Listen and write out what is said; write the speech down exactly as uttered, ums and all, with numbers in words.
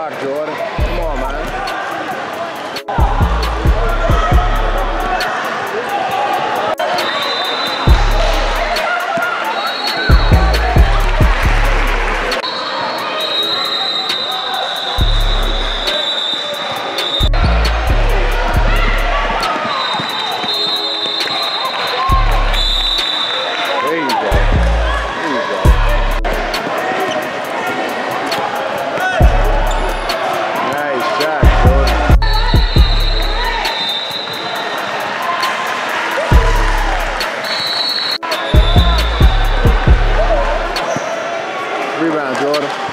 block, Jordan. Come on, man. There you go. There you go. Nice shot, Jordan. Rebound, Jordan.